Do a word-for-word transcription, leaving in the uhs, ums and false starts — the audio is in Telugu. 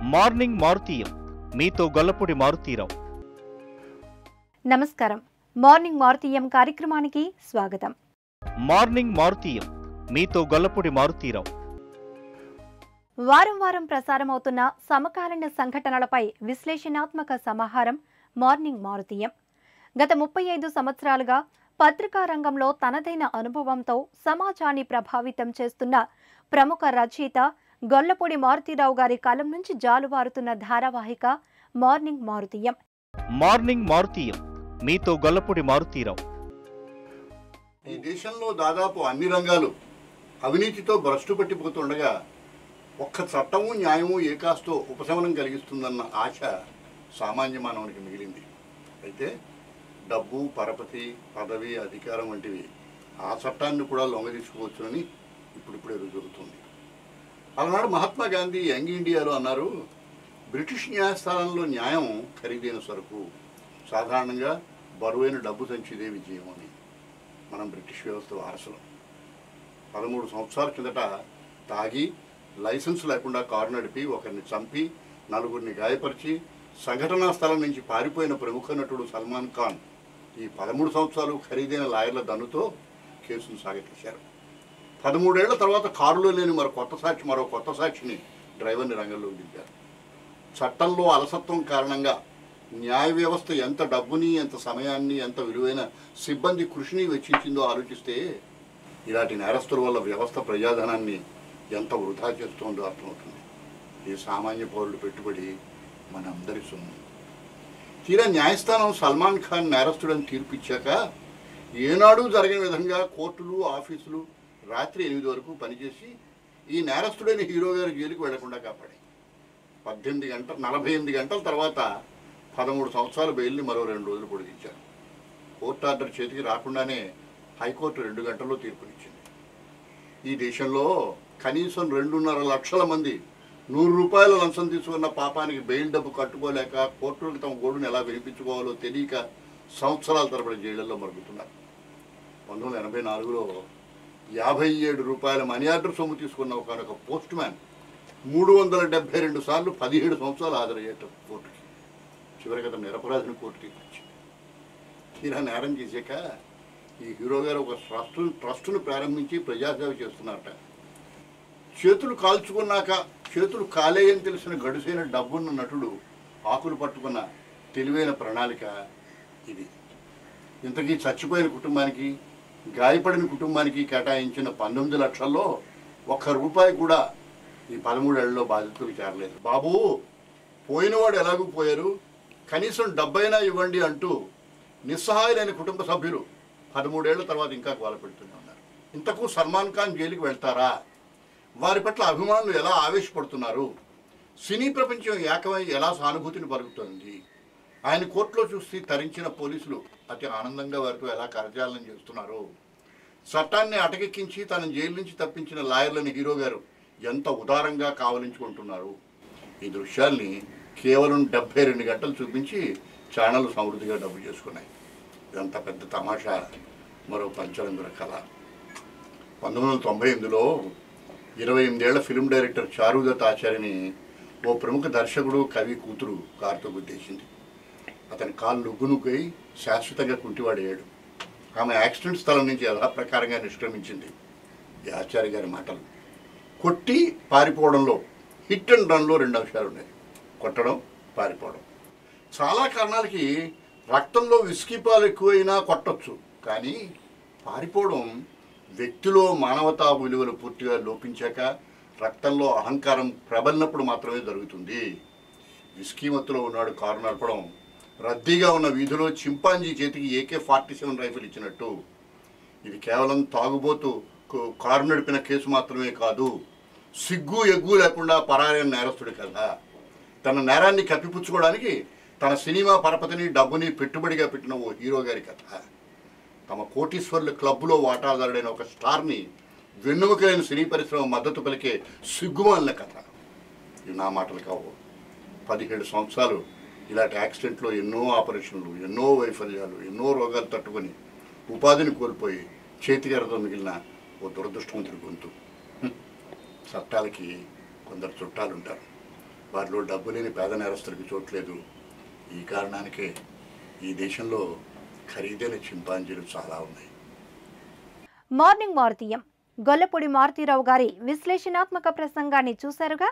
మార్నింగ్ మారుతీయం మీతో గొల్లపూడి మారుతీరావు. నమస్కారం. మార్నింగ్ మారుతీయం కార్యక్రమానికి స్వాగతం. మార్నింగ్ మారుతీయం మీతో గొల్లపూడి మారుతీరావు. వారం వారం ప్రసారమవుతున్న సమకాలీన సంఘటనలపై విశ్లేషణాత్మక సమాహారం మార్నింగ్ మారుతీయం. గత ముప్పై ఐదు సంవత్సరాలుగా పత్రికా రంగంలో తనదైన అనుభవంతో సమాజాన్ని ప్రభావితం చేస్తున్న ప్రముఖ రచయిత గొల్లపూడి మారుతీరావు గారి కలం నుంచి జాలువారుతున్న ధారావాహిక మార్నింగ్ మారుతీయం. మార్నింగ్ మారుతీయం మీతో గొల్లపూడి మారుతీరావు. ఈ దేశంలో దాదాపు అన్ని రంగాలు అవినీతితో భ్రష్టు పట్టిపోతుండగా ఒక్క చట్టము న్యాయము ఏకాస్తో ఉపశమనం కలిగిస్తుందన్న ఆశ సామాన్య మానవునికి మిగిలింది. అయితే డబ్బు, పరపతి, పదవి, అధికారం వంటివి ఆ చట్టాన్ని కూడా లొంగదీసుకోవచ్చునని ఇప్పుడిప్పుడే రుజువుతుంది. అలనాడు మహాత్మా గాంధీ యంగ్ ఇండియాలో అన్నారు, బ్రిటిష్ న్యాయస్థానంలో న్యాయం ఖరీదైన సరుకు, సాధారణంగా బరువైన డబ్బు సంచిదే విజయం అని. మనం బ్రిటిష్ వ్యవస్థ వారసులం. పదమూడు సంవత్సరాల కిందట తాగి లైసెన్స్ లేకుండా కారు నడిపి ఒకరిని చంపి నలుగురిని గాయపరిచి సంఘటనా స్థలం నుంచి పారిపోయిన ప్రముఖ నటుడు సల్మాన్ ఖాన్ ఈ పదమూడు సంవత్సరాలు ఖరీదైన లాయర్ల దన్నుతో కేసును సాగతీశారు. పదమూడేళ్ల తర్వాత కారులో లేని మరో కొత్త సాక్షి మరో కొత్త సాక్షిని డ్రైవర్ని రంగంలోకి దింపారు. చట్టంలో అలసత్వం కారణంగా న్యాయ వ్యవస్థ ఎంత డబ్బుని, ఎంత సమయాన్ని, ఎంత విలువైన సిబ్బంది కృషిని వెచ్చించిందో ఆలోచిస్తే ఇలాంటి నేరస్తుల వల్ల వ్యవస్థ ప్రజాధనాన్ని ఎంత వృధా చేస్తుందో అర్థమవుతుంది. ఈ సామాన్య పౌరులు పెట్టుబడి మన అందరి సొమ్ము. తీరా న్యాయస్థానం సల్మాన్ ఖాన్ నేరస్తుడని తీర్పిచ్చాక ఏనాడు జరిగిన విధంగా కోర్టులు, ఆఫీసులు రాత్రి ఎనిమిది వరకు పనిచేసి ఈ నేరస్తుడైన హీరో గారు జైలుకు వెళ్లకుండా కాపాడాయి. పద్దెనిమిది గంటల నలభై ఎనిమిది గంటల తర్వాత పదమూడు సంవత్సరాలు బెయిల్ని మరో రెండు రోజులు పొడిగించారు. కోర్టు ఆర్డర్ చేతికి రాకుండానే హైకోర్టు రెండు గంటల్లో తీర్పునిచ్చింది. ఈ దేశంలో కనీసం రెండున్నర లక్షల మంది నూరు రూపాయల లంచం తీసుకున్న పాపానికి బెయిల్ డబ్బు కట్టుకోలేక కోర్టులకు తమ గోడును ఎలా వినిపించుకోవాలో తెలియక సంవత్సరాల తరబడి జైళ్లలో మరుగుతున్నారు. పంతొమ్మిది వందల ఎనభై నాలుగులో యాభై ఏడు రూపాయల మనీ ఆర్డర్ సొమ్ము తీసుకున్న ఒక పోస్ట్ మ్యాన్ మూడు వందల డెబ్బై రెండు సార్లు పదిహేడు సంవత్సరాలు హాజరయ్యేట కోర్టుకి. చివరికి అతను నిరపరాధిని కోర్టు తీర్పిచ్చింది. తీరా నేరం చేశాక ఈ హీరో గారు ఒక ట్రస్టు ట్రస్టును ప్రారంభించి ప్రజాసేవ చేస్తున్నారట. చేతులు కాల్చుకున్నాక చేతులు కాలేయని తెలిసిన గడుసైన డబ్బున్న నటుడు ఆకులు పట్టుకున్న తెలివైన ప్రణాళిక ఇది. ఇంతకీ చచ్చిపోయిన కుటుంబానికి, గాయపడిన కుటుంబానికి కేటాయించిన పంతొమ్మిది లక్షల్లో ఒక్క రూపాయి కూడా ఈ పదమూడేళ్లలో బాధితులకు చేరలేదు. బాబు, పోయినవాడు ఎలాగూ పోయారు, కనీసం డబ్బైనా ఇవ్వండి అంటూ నిస్సహాయులైన కుటుంబ సభ్యులు పదమూడేళ్ల తర్వాత ఇంకా గోల పెడుతూనే ఉన్నారు. ఇంతకు సల్మాన్ ఖాన్ జైలుకి వెళ్తారా? వారి పట్ల అభిమానులు ఎలా ఆవేశపడుతున్నారు? సినీ ప్రపంచం ఏకమై ఎలా సానుభూతిని పలుకుతోంది? ఆయన కోర్టులో చూసి తరించిన పోలీసులు అతి ఆనందంగా వారితో ఎలా కరచాలనం చేస్తున్నారు? చట్టాన్ని అటకెక్కించి తన జైలు నుంచి తప్పించిన లాయర్లని హీరో గారు ఎంత ఉదారంగా కావలించుకుంటున్నారు? ఈ దృశ్యాల్ని కేవలం డెబ్బై రెండు గంటలు చూపించి ఛానల్ సమృద్ధిగా డబ్బు చేసుకున్నాయి. ఇదంతా పెద్ద తమాషా, మరో పంచరంగుల కళ. పంతొమ్మిది వందల తొంభై ఎనిమిదిలో ఇరవై ఎనిమిదేళ్ల ఫిల్మ్ డైరెక్టర్ చారుదత్ ఆచార్యని ఓ ప్రముఖ దర్శకుడు, కవి కూతురు కారుతో గుద్దేసింది. అతని కాళ్ళు నుగ్గునుగ్గై శాశ్వతంగా కుంటివాడయ్యాడు. ఆమె యాక్సిడెంట్ స్థలం నుంచి యథాప్రకారంగా నిష్క్రమించింది. ఈ ఆచార్య గారి మాటలు. కొట్టి పారిపోవడంలో హిట్ అండ్ రన్లో రెండు అంశాలు ఉన్నాయి: కొట్టడం, పారిపోవడం. చాలా కారణాలకి రక్తంలో విస్కీ పాలు ఎక్కువైనా కొట్టచ్చు, కానీ పారిపోవడం వ్యక్తిలో మానవతా విలువలు పూర్తిగా లోపించాక రక్తంలో అహంకారం ప్రబలినప్పుడు మాత్రమే జరుగుతుంది. విస్కీ మత్తులో ఉన్నాడు కారు నడపడం రద్దీగా ఉన్న వీధిలో చింపాంజీ చేతికి ఏకే ఫార్టీ సెవెన్ రైఫిల్ ఇచ్చినట్టు. ఇది కేవలం తాగుబోతూ కారు నడిపిన కేసు మాత్రమే కాదు, సిగ్గు ఎగ్గు లేకుండా పరారైన నేరస్తుడు కదా. తన నేరాన్ని కప్పిపుచ్చుకోవడానికి తన సినిమా పరపతిని, డబ్బుని పెట్టుబడిగా పెట్టిన ఓ హీరో గారి కథ. తమ కోటీశ్వర్ల క్లబ్లో వాటాదారుడైన ఒక స్టార్ని వెన్నుముకైన సినీ పరిశ్రమ మద్దతు పలికే సిగ్గుమాలిన కథ. ఇవి నా మాటలు కావు. పదిహేడు సంవత్సరాలు ఇలాంటి యాక్సిడెంట్లో ఎన్నో ఆపరేషన్లు, ఎన్నో వైఫల్యాలు, ఎన్నో రోగాలు తట్టుకొని ఉపాధిని కోల్పోయి చేతిగారతో మిగిలిన ఓ దురదృష్టవంతుడి గొంతు. చట్టాలకి కొందరు చుట్టాలు ఉంటారు. వారిలో డబ్బు లేని పేద నేరస్తులకు చోట్లేదు. ఈ కారణానికే ఈ దేశంలో ఖరీదైన చింపాంజీలు చాలా ఉన్నాయి. మార్నింగ్ మారుతీయం గొల్లపూడి మారుతీరావు గారి విశ్లేషణాత్మక ప్రసంగాన్ని చూశారుగా.